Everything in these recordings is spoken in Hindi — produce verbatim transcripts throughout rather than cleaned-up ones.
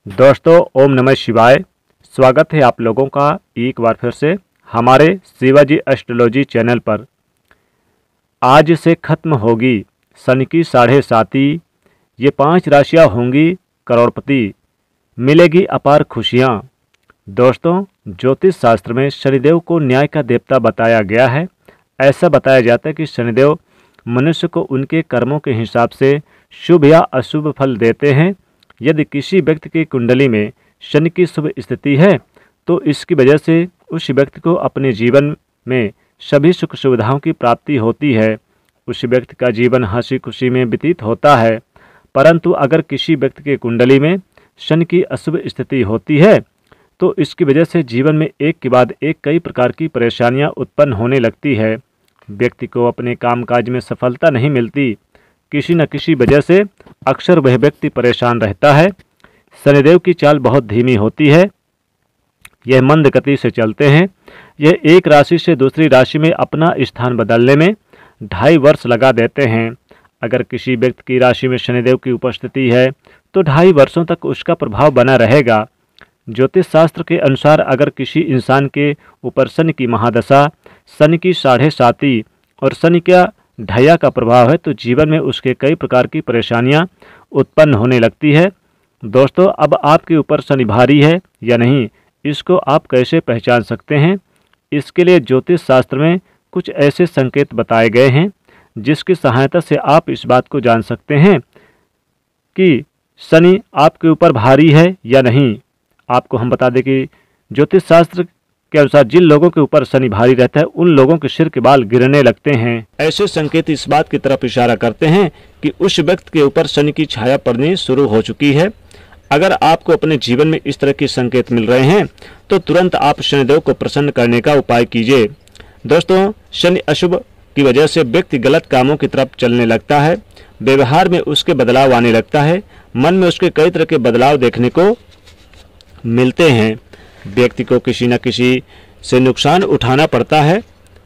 दोस्तों ओम नमः शिवाय। स्वागत है आप लोगों का एक बार फिर से हमारे शिवाजी एस्ट्रोलॉजी चैनल पर। आज से खत्म होगी शनि की साढ़े साती। ये पांच राशियां होंगी करोड़पति, मिलेगी अपार खुशियां। दोस्तों ज्योतिष शास्त्र में शनिदेव को न्याय का देवता बताया गया है। ऐसा बताया जाता है कि शनिदेव मनुष्य को उनके कर्मों के हिसाब से शुभ या अशुभ फल देते हैं। यदि किसी व्यक्ति की कुंडली में शनि की शुभ स्थिति है तो इसकी वजह से उस व्यक्ति को अपने जीवन में सभी सुख सुविधाओं की प्राप्ति होती है। उस व्यक्ति का जीवन हंसी खुशी में व्यतीत होता है। परंतु अगर किसी व्यक्ति के कुंडली में शनि की अशुभ स्थिति होती है तो इसकी वजह से जीवन में एक के बाद एक कई प्रकार की परेशानियां उत्पन्न होने लगती है। व्यक्ति को अपने कामकाज में सफलता नहीं मिलती। किसी न किसी वजह से अक्सर वह व्यक्ति परेशान रहता है। शनिदेव की चाल बहुत धीमी होती है। यह मंद गति से चलते हैं। यह एक राशि से दूसरी राशि में अपना स्थान बदलने में ढाई वर्ष लगा देते हैं। अगर किसी व्यक्ति की राशि में शनिदेव की उपस्थिति है तो ढाई वर्षों तक उसका प्रभाव बना रहेगा। ज्योतिष शास्त्र के अनुसार अगर किसी इंसान के ऊपर शनि की महादशा, शनि की साढ़े साती और शनि का ढैया का प्रभाव है तो जीवन में उसके कई प्रकार की परेशानियां उत्पन्न होने लगती है। दोस्तों अब आपके ऊपर शनि भारी है या नहीं, इसको आप कैसे पहचान सकते हैं? इसके लिए ज्योतिष शास्त्र में कुछ ऐसे संकेत बताए गए हैं जिसकी सहायता से आप इस बात को जान सकते हैं कि शनि आपके ऊपर भारी है या नहीं। आपको हम बता दें कि ज्योतिष शास्त्र के अनुसार जिन लोगों के ऊपर शनि भारी रहता है उन लोगों के सिर के बाल गिरने लगते हैं। ऐसे संकेत इस बात की तरफ इशारा करते हैं कि उस व्यक्ति के ऊपर शनि की छाया पड़नी शुरू हो चुकी है। अगर आपको अपने जीवन में इस तरह के संकेत मिल रहे हैं तो तुरंत आप शनिदेव को प्रसन्न करने का उपाय कीजिए। दोस्तों शनि अशुभ की वजह से व्यक्ति गलत कामों की तरफ चलने लगता है। व्यवहार में उसके बदलाव आने लगता है। मन में उसके कई तरह के बदलाव देखने को मिलते हैं। व्यक्ति को किसी न किसी से नुकसान उठाना पड़ता है।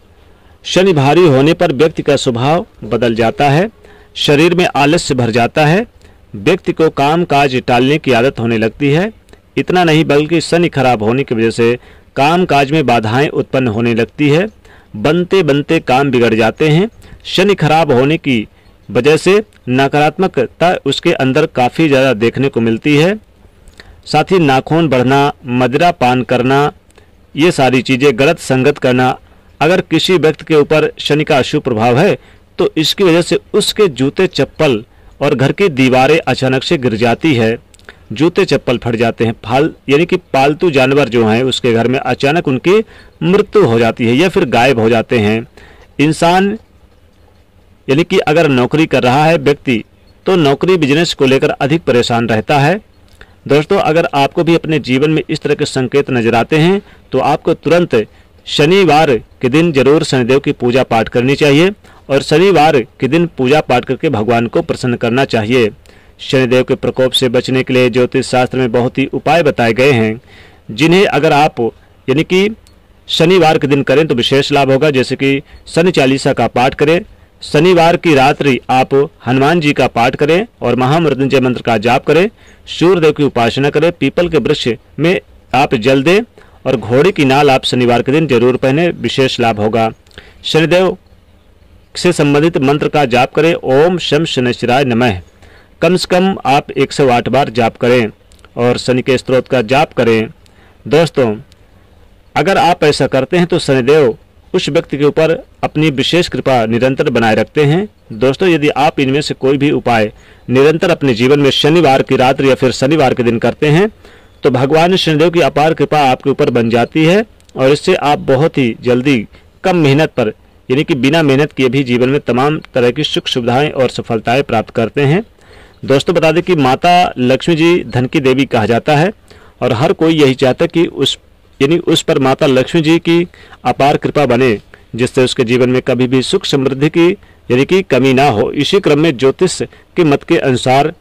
शनि भारी होने पर व्यक्ति का स्वभाव बदल जाता है। शरीर में आलस्य भर जाता है। व्यक्ति को काम काज टालने की आदत होने लगती है। इतना नहीं बल्कि शनि खराब होने की वजह से काम काज में बाधाएं उत्पन्न होने लगती है। बनते बनते काम बिगड़ जाते हैं। शनि खराब होने की वजह से नकारात्मकता उसके अंदर काफ़ी ज़्यादा देखने को मिलती है। साथ ही नाखून बढ़ना, मदिरा पान करना, ये सारी चीज़ें, गलत संगत करना। अगर किसी व्यक्ति के ऊपर शनि का अशुभ प्रभाव है तो इसकी वजह से उसके जूते चप्पल और घर की दीवारें अचानक से गिर जाती है। जूते चप्पल फट जाते हैं। फाल यानी कि पालतू जानवर जो हैं उसके घर में अचानक उनकी मृत्यु हो जाती है या फिर गायब हो जाते हैं। इंसान यानी कि अगर नौकरी कर रहा है व्यक्ति तो नौकरी बिजनेस को लेकर अधिक परेशान रहता है। दोस्तों अगर आपको भी अपने जीवन में इस तरह के संकेत नजर आते हैं तो आपको तुरंत शनिवार के दिन जरूर शनिदेव की पूजा पाठ करनी चाहिए और शनिवार के दिन पूजा पाठ करके भगवान को प्रसन्न करना चाहिए। शनिदेव के प्रकोप से बचने के लिए ज्योतिष शास्त्र में बहुत ही उपाय बताए गए हैं जिन्हें अगर आप यानी कि शनिवार के दिन करें तो विशेष लाभ होगा। जैसे कि शनि चालीसा का पाठ करें, शनिवार की रात्रि आप हनुमान जी का पाठ करें और महामृत्युंजय मंत्र का जाप करें, सूर्यदेव की उपासना करें, पीपल के वृक्ष में आप जल दें और घोड़े की नाल आप शनिवार के दिन जरूर पहने, विशेष लाभ होगा। शनिदेव से संबंधित मंत्र का जाप करें, ओम शम शनिश्चराय नमः, कम से कम आप एक सौ आठ बार जाप करें और शनि के स्तोत्र का जाप करें। दोस्तों अगर आप ऐसा करते हैं तो शनिदेव उस व्यक्ति के ऊपर अपनी विशेष कृपा निरंतर बनाए रखते हैं। दोस्तों यदि आप इनमें से कोई भी उपाय निरंतर अपने जीवन में शनिवार की रात्रि या फिर शनिवार के दिन करते हैं तो भगवान शनिदेव की अपार कृपा आपके ऊपर बन जाती है और इससे आप बहुत ही जल्दी कम मेहनत पर यानी कि बिना मेहनत किए भी जीवन में तमाम तरह की सुख सुविधाएं और सफलताएं प्राप्त करते हैं। दोस्तों बता दें कि माता लक्ष्मी जी धन की देवी कहा जाता है और हर कोई यही चाहता है कि उस यानी उस पर माता लक्ष्मी जी की अपार कृपा बने जिससे उसके जीवन में कभी भी सुख समृद्धि की यानी कि कमी ना हो। इसी क्रम में ज्योतिष के मत के अनुसार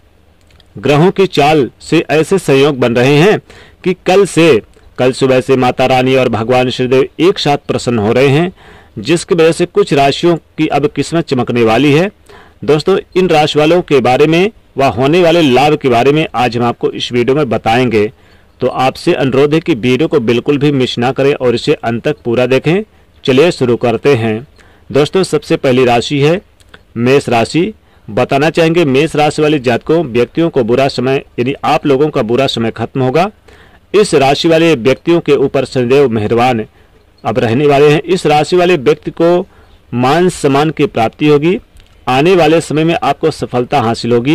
ग्रहों की चाल से ऐसे संयोग बन रहे हैं कि कल से कल सुबह से माता रानी और भगवान श्रीदेव एक साथ प्रसन्न हो रहे हैं जिसकी वजह से कुछ राशियों की अब किस्मत चमकने वाली है। दोस्तों इन राशि वालों के बारे में व होने वाले लाभ के बारे में आज हम आपको इस वीडियो में बताएंगे। तो आपसे अनुरोध है कि वीडियो को बिल्कुल भी मिस ना करें और इसे अंत तक पूरा देखें। चलिए शुरू करते हैं। दोस्तों, सबसे पहली राशि है मेष राशि। बताना चाहेंगे मेष राशि वाले जातकों व्यक्तियों को बुरा समय यानी आप लोगों का बुरा समय खत्म होगा। इस राशि वाले व्यक्तियों के ऊपर शनिदेव मेहरबान अब रहने वाले हैं। इस राशि वाले व्यक्ति को मान सम्मान की प्राप्ति होगी। आने वाले समय में आपको सफलता हासिल होगी।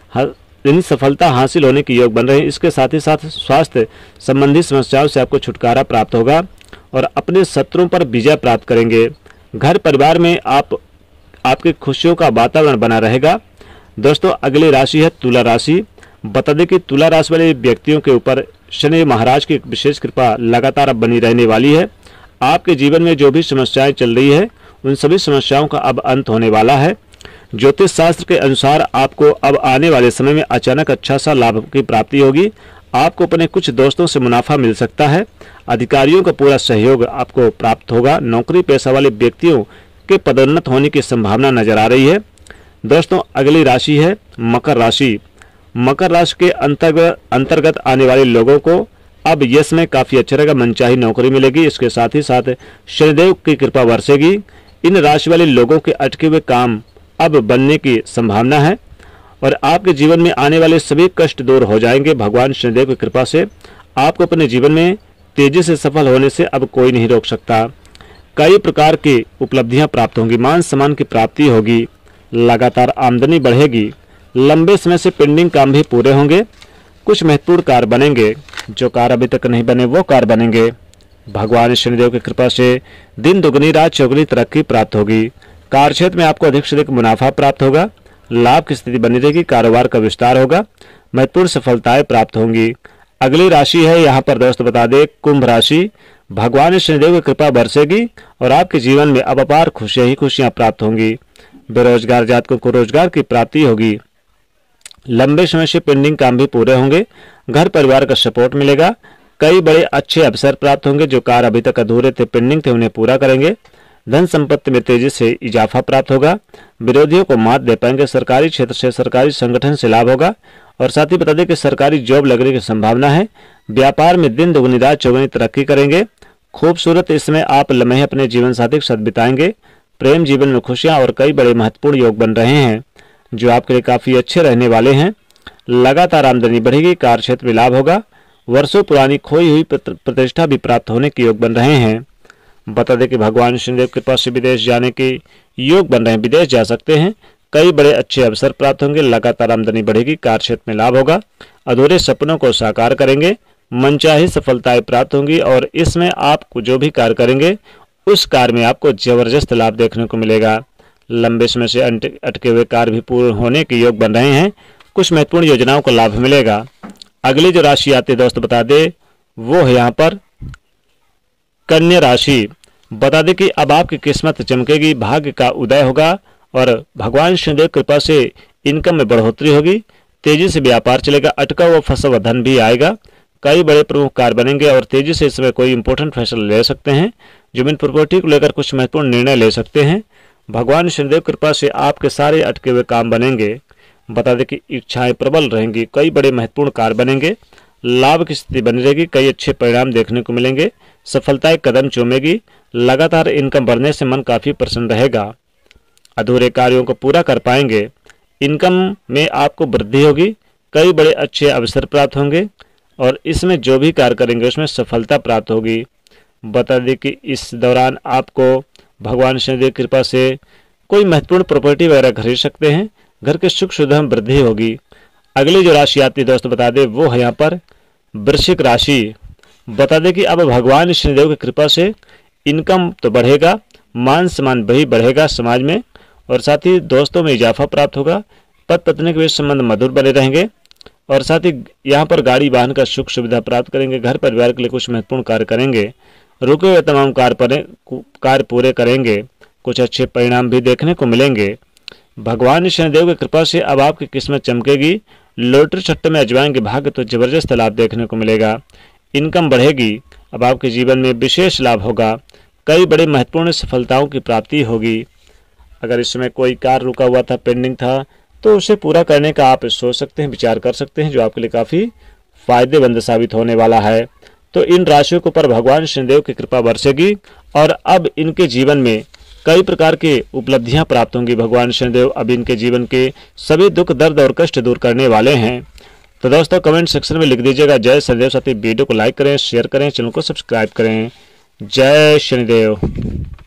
इन सफलता हासिल होने के योग बन रहे हैं। इसके साथ ही साथ स्वास्थ्य संबंधी समस्याओं से आपको छुटकारा प्राप्त होगा और अपने शत्रुओं पर विजय प्राप्त करेंगे। घर परिवार में आप आपकी खुशियों का वातावरण बना रहेगा। दोस्तों, अगली राशि है तुला राशि। बता दें कि तुला राशि वाले व्यक्तियों के ऊपर शनि महाराज की विशेष कृपा लगातार बनी रहने वाली है। आपके जीवन में जो भी समस्याएं चल रही है उन सभी समस्याओं का अब अंत होने वाला है। ज्योतिष शास्त्र के अनुसार आपको अब आने वाले समय में अचानक अच्छा सा लाभ की प्राप्ति होगी। आपको अपने कुछ दोस्तों से मुनाफा मिल सकता है। अधिकारियों का पूरा सहयोग आपको प्राप्त होगा। नौकरी पेशा वाले व्यक्तियों के पदोन्नत होने की संभावना नजर आ रही है। दोस्तों, अगली राशि है मकर राशि। मकर राशि के अंतर्गत अंतर्गत आने वाले लोगों को अब ये समय काफी अच्छा रहेगा। मनचाही नौकरी मिलेगी। इसके साथ ही साथ शनिदेव की कृपा बरसेगी। इन राशि वाले लोगों के अटके हुए काम अब बनने की संभावना है और आपके जीवन में आने वाले सभी कष्ट दूर हो जाएंगे। भगवान शनिदेव की कृपा से आपको अपने जीवन में तेजी से सफल होने से अब कोई नहीं रोक सकता। कई प्रकार की उपलब्धियां प्राप्त होंगी। मान सम्मान की प्राप्ति होगी। लगातार आमदनी बढ़ेगी। लंबे समय से पेंडिंग काम भी पूरे होंगे। कुछ महत्वपूर्ण कार्य बनेंगे। जो कार्य अभी तक नहीं बने वो कार्य बनेंगे। भगवान शनिदेव की कृपा से दिन दुगनी रात चौगुनी तरक्की प्राप्त होगी। कार्यक्षेत्र में आपको अधिक से अधिक मुनाफा प्राप्त होगा। लाभ की स्थिति बनी रहेगी। कारोबार का विस्तार होगा। महत्वपूर्ण सफलताएं प्राप्त होंगी। अगली राशि है यहाँ पर दोस्त बता दे कुंभ राशि। भगवान शनिदेव की कृपा बरसेगी और आपके जीवन में अब अपार खुशियां ही खुशियां प्राप्त होंगी। बेरोजगार जातकों को रोजगार की प्राप्ति होगी। लंबे समय से पेंडिंग काम भी पूरे होंगे। घर परिवार का सपोर्ट मिलेगा। कई बड़े अच्छे अवसर प्राप्त होंगे। जो कार्य अभी तक अधूरे थे पेंडिंग थे उन्हें पूरा करेंगे। धन संपत्ति में तेजी से इजाफा प्राप्त होगा। विरोधियों को मात दे पाएंगे। सरकारी क्षेत्र से सरकारी संगठन से लाभ होगा और साथ ही बता दें कि सरकारी जॉब लगने की संभावना है। व्यापार में दिन दुगनी रात चौगुनी तरक्की करेंगे। खूबसूरत इसमें आप लम्हे अपने जीवन साथी के साथ बिताएंगे। प्रेम जीवन में खुशियां और कई बड़े महत्वपूर्ण योग बन रहे हैं जो आपके लिए काफी अच्छे रहने वाले हैं। लगातार आमदनी बढ़ेगी। कार्य क्षेत्र में लाभ होगा। वर्षों पुरानी खोई हुई प्रतिष्ठा भी प्राप्त होने के योग बन रहे हैं। बता दें कि भगवान शनिदेव के पास से विदेश जाने के योग बन रहे हैं। विदेश जा सकते हैं। कई बड़े अच्छे अवसर प्राप्त होंगे। लगातार आमदनी बढ़ेगी। कार्य क्षेत्र में लाभ होगा। अधूरे सपनों को साकार करेंगे। मनचाही सफलताएं प्राप्त होंगी और इसमें आप जो भी कार्य करेंगे उस कार्य में आपको जबरदस्त लाभ देखने को मिलेगा। लंबे समय से अटके हुए कार्य भी पूर्ण होने के योग बन रहे हैं। कुछ महत्वपूर्ण योजनाओं का लाभ मिलेगा। अगली जो राशि आती है दोस्त बता दे वो है यहाँ पर कन्या राशि। बता दें कि अब आपकी किस्मत चमकेगी। भाग्य का उदय होगा और भगवान शनिदेव कृपा से इनकम में बढ़ोतरी होगी। तेजी से व्यापार चलेगा। अटका हुआ फंसा हुआ धन भी आएगा। कई बड़े प्रमुख कार्य बनेंगे और तेजी से इसमें कोई इंपॉर्टेंट फैसला ले सकते हैं। जमीन प्रॉपर्टी को लेकर कुछ महत्वपूर्ण निर्णय ले सकते हैं। भगवान शनिदेव कृपा से आपके सारे अटके हुए काम बनेंगे। बता दें कि इच्छाएं प्रबल रहेंगी। कई बड़े महत्वपूर्ण कार्य बनेंगे। लाभ की स्थिति बनी रहेगी। कई अच्छे परिणाम देखने को मिलेंगे। सफलताएं कदम चूमेगी। लगातार इनकम बढ़ने से मन काफी प्रसन्न रहेगा। अधूरे कार्यों को पूरा कर पाएंगे। इनकम में आपको वृद्धि होगी। कई बड़े अच्छे अवसर प्राप्त होंगे और इसमें जो भी कार्य करेंगे उसमें सफलता प्राप्त होगी। बता दें कि इस दौरान आपको भगवान शनिदेव की कृपा से कोई महत्वपूर्ण प्रॉपर्टी वगैरह खरीद सकते हैं। घर के सुख सुविधा में वृद्धि होगी। अगली जो राशि आती है दोस्त बता दे वो है यहाँ पर वृश्चिक राशि। बता दें कि अब भगवान शनिदेव की कृपा से इनकम तो बढ़ेगा। मान सम्मान भी बढ़ेगा समाज में और साथ ही दोस्तों में इजाफा प्राप्त होगा। पति पत्नी के बीच संबंध मधुर बने रहेंगे और साथ ही यहाँ पर गाड़ी वाहन का सुख सुविधा प्राप्त करेंगे। घर परिवार के लिए कुछ महत्वपूर्ण कार्य करेंगे। रुके हुए तमाम कार्य कार्य पूरे करेंगे। कुछ अच्छे परिणाम भी देखने को मिलेंगे। भगवान शनिदेव की कृपा से अब आपकी किस्मत चमकेगी। लॉटरी सट्टे में अजमाएंगे भाग्य तो जबरदस्त लाभ देखने को मिलेगा। इनकम बढ़ेगी। अब आपके जीवन में विशेष लाभ होगा। कई बड़े महत्वपूर्ण सफलताओं की प्राप्ति होगी। अगर इसमें कोई कार्य रुका हुआ था, पेंडिंग था, तो उसे पूरा करने का आप सोच सकते हैं, विचार कर सकते हैं, जो आपके लिए काफ़ी फायदेमंद साबित होने वाला है। तो इन राशियों के ऊपर भगवान शनिदेव की कृपा बरसेगी और अब इनके जीवन में कई प्रकार के उपलब्धियां प्राप्त होंगी। भगवान शनिदेव अब इनके जीवन के सभी दुख दर्द और कष्ट दूर करने वाले हैं। तो दोस्तों कमेंट सेक्शन में लिख दीजिएगा जय शनिदेव, साथ ही वीडियो को लाइक करें, शेयर करें, चैनल को सब्सक्राइब करें। जय शनिदेव।